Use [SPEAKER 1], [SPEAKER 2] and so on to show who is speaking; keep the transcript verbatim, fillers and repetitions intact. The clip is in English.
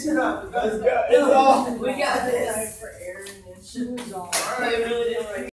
[SPEAKER 1] Let's go. It's off.
[SPEAKER 2] We got this.
[SPEAKER 3] For Aaron and
[SPEAKER 2] She was off. They really didn't.